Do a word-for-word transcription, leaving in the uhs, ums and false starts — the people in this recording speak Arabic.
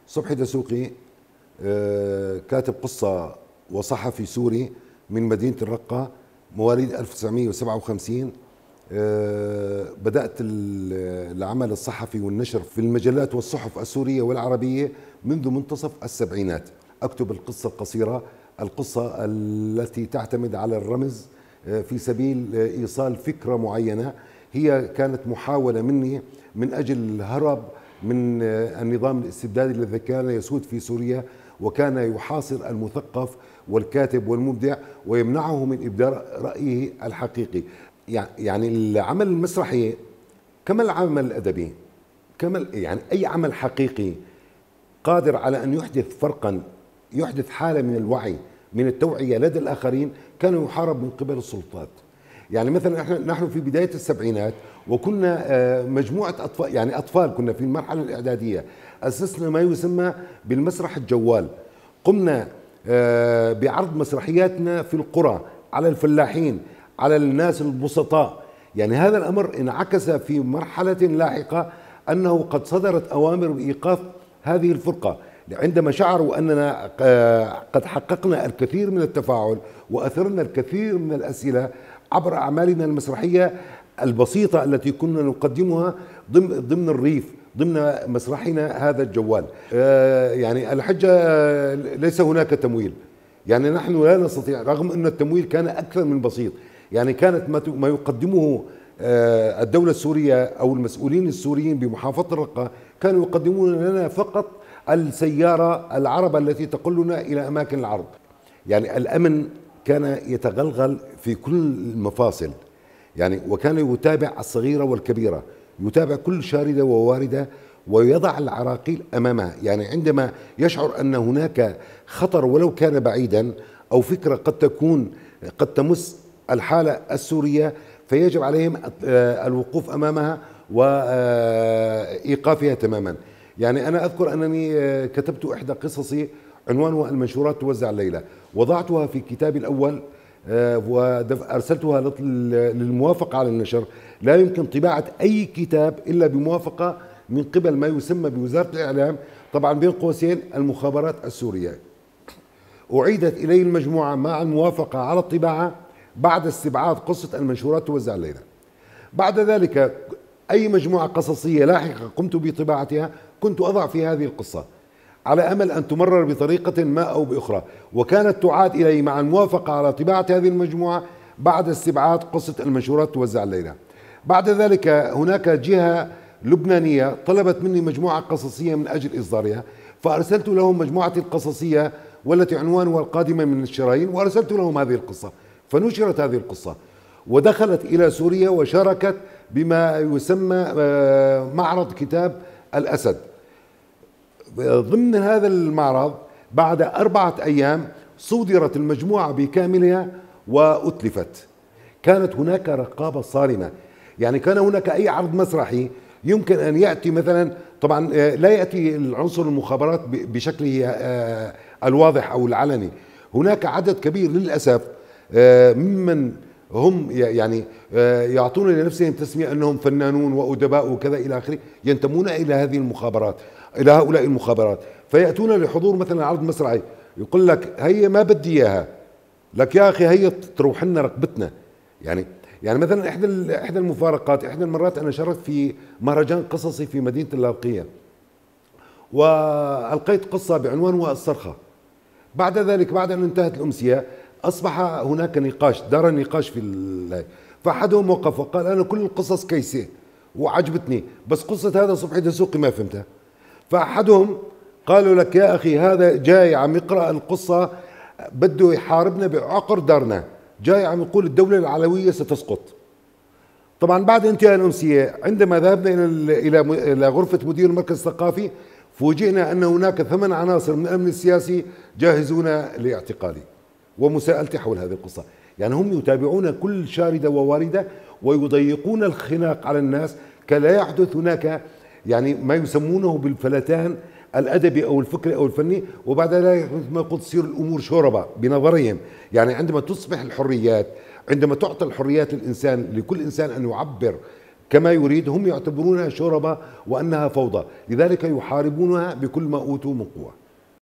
صبحي دسوقي كاتب قصة وصحفي سوري من مدينة الرقة، مواليد ألف وتسعمئة وسبعة وخمسين. بدأت العمل الصحفي والنشر في المجلات والصحف السورية والعربية منذ منتصف السبعينات. أكتب القصة القصيرة، القصة التي تعتمد على الرمز في سبيل إيصال فكرة معينة. هي كانت محاولة مني من أجل الهرب من النظام الاستبدادي الذي كان يسود في سوريا، وكان يحاصر المثقف والكاتب والمبدع ويمنعه من إبداء رأيه الحقيقي. يعني العمل المسرحي كما العمل الأدبي، كما يعني أي عمل حقيقي قادر على أن يحدث فرقا، يحدث حالة من الوعي، من التوعية لدى الآخرين، كان يحارب من قبل السلطات. يعني مثلا احنا نحن في بداية السبعينات وكنا مجموعة أطفال، يعني أطفال كنا في المرحلة الإعدادية، أسسنا ما يسمى بالمسرح الجوال. قمنا بعرض مسرحياتنا في القرى على الفلاحين، على الناس البسطاء. يعني هذا الأمر انعكس في مرحلة لاحقة أنه قد صدرت أوامر بإيقاف هذه الفرقة، عندما شعروا أننا قد حققنا الكثير من التفاعل وأثرنا الكثير من الأسئلة عبر أعمالنا المسرحية البسيطة التي كنا نقدمها ضمن ضمن الريف، ضمن مسرحنا هذا الجوال. يعني الحجة ليس هناك تمويل، يعني نحن لا نستطيع، رغم أن التمويل كان أكثر من بسيط. يعني كانت ما يقدمه الدولة السورية أو المسؤولين السوريين بمحافظة الرقة كانوا يقدمون لنا فقط السيارة العربة التي تقلنا إلى أماكن العرض. يعني الأمن كان يتغلغل في كل المفاصل، يعني وكان يتابع الصغيرة والكبيرة، يتابع كل شاردة وواردة ويضع العراقيل أمامها. يعني عندما يشعر أن هناك خطر ولو كان بعيدا أو فكرة قد تكون قد تمس الحالة السورية، فيجب عليهم الوقوف أمامها وإيقافها تماما. يعني أنا أذكر أنني كتبت إحدى قصصي عنوانها المنشورات توزع الليلة، وضعتها في كتابي الأول وأرسلتها للموافقة على النشر. لا يمكن طباعة أي كتاب إلا بموافقة من قبل ما يسمى بوزارة الإعلام، طبعا بين قوسين المخابرات السورية. أعيدت إلي المجموعة مع الموافقة على الطباعة بعد استبعاد قصة المنشورات توزع الليلة. بعد ذلك أي مجموعة قصصية لاحقة قمت بطباعتها كنت أضع في هذه القصة على أمل أن تمرر بطريقة ما أو بأخرى، وكانت تعاد إلي مع الموافقة على طباعة هذه المجموعة بعد استبعاد قصة المنشورات توزع الليلة. بعد ذلك هناك جهة لبنانية طلبت مني مجموعة قصصية من أجل إصدارها، فأرسلت لهم مجموعتي القصصية والتي عنوانها القادمة من الشرايين، وأرسلت لهم هذه القصة، فنشرت هذه القصة ودخلت إلى سوريا وشاركت بما يسمى معرض كتاب الأسد. ضمن هذا المعرض بعد أربعة أيام صودرت المجموعة بكاملها وأتلفت. كانت هناك رقابة صارمة، يعني كان هناك أي عرض مسرحي يمكن أن يأتي مثلا، طبعا لا يأتي العنصر المخابرات بشكله الواضح أو العلني. هناك عدد كبير للأسف ممن هم يعني يعطون لنفسهم تسمية أنهم فنانون وأدباء وكذا إلى آخره، ينتمون إلى هذه المخابرات، إلى هؤلاء المخابرات، فيأتون لحضور مثلا عرض مسرحي يقول لك هي ما بدي إياها، لك يا أخي هي تروح لنا رقبتنا. يعني يعني مثلا إحدى إحدى المفارقات، إحدى المرات أنا شاركت في مهرجان قصصي في مدينة اللاذقية، وألقيت قصة بعنوان الصرخة. بعد ذلك بعد أن انتهت الأمسية أصبح هناك نقاش، دار نقاش في ال... فأحدهم وقف وقال أنا كل القصص كيسة وعجبتني، بس قصة هذا صبحي دسوقي ما فهمتها. فأحدهم قالوا لك يا أخي هذا جاي عم يقرأ القصة بده يحاربنا بعقر دارنا، جاي عم يقول الدولة العلوية ستسقط. طبعا بعد انتهاء الأمسية عندما ذهبنا إلى إلى غرفة مدير المركز الثقافي فوجئنا أن هناك ثمان عناصر من الأمن السياسي جاهزون لاعتقالي ومساءلتي حول هذه القصة. يعني هم يتابعون كل شاردة وواردة ويضيقون الخناق على الناس، كلا يحدث هناك يعني ما يسمونه بالفلتان الأدبي أو الفكري أو الفني، وبعد ذلك مثل ما قلت تصير الأمور شوربة بنظرهم. يعني عندما تصبح الحريات، عندما تعطى الحريات للإنسان، لكل إنسان أن يعبر كما يريد، هم يعتبرونها شوربة وأنها فوضى، لذلك يحاربونها بكل ما أوتوا من قوة.